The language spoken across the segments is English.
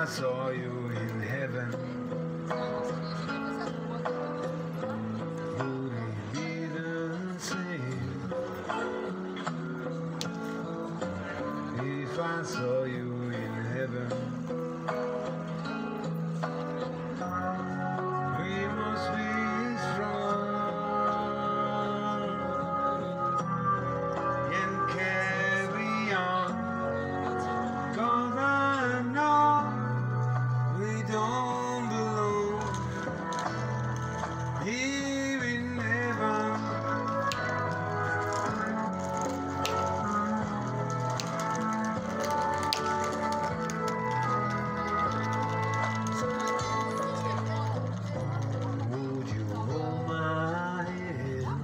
saw you in heaven, would it be the same? If I saw you in heaven, we must be strong and carry on, 'cause I know we don't belong here in heaven. Would you hold my hand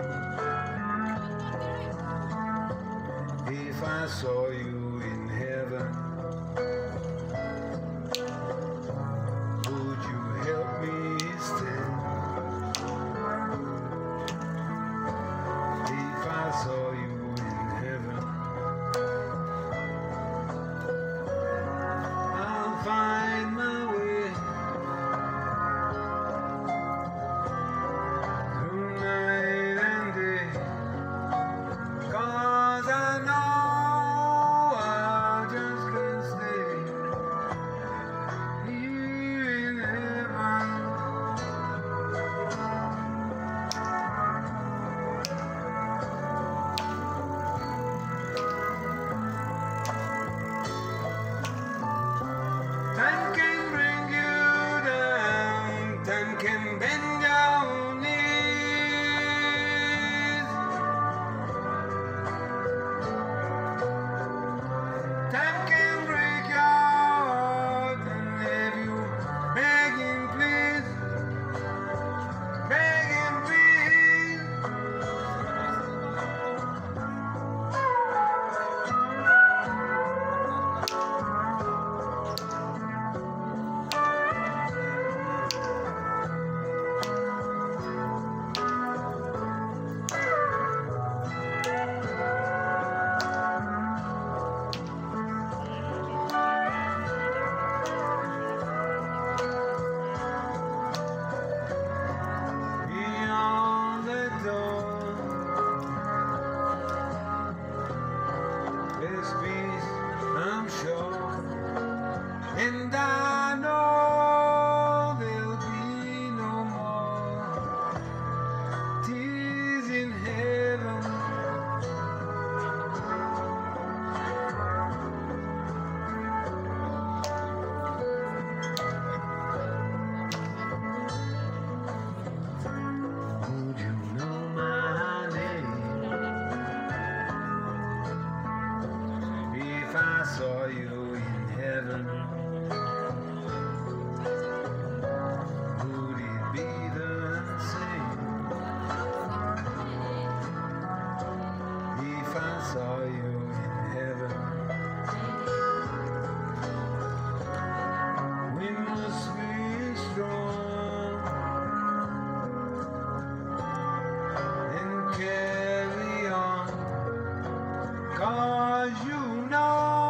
if I saw you in heaven? Would you help me stand if I saw you in heaven? I'll find my way through night and day, 'cause I know I just can't stay here in heaven. Time can bring you down, time can bend your knees, time can break your heart and leave you begging please, begging please. Beyond the door, there's peace, I'm sure, and I know there'll be no more tears in heaven. Would you know my name if I saw you in heaven? Would it be the same if I saw you in heaven? We must be strong and carry on, 'cause you know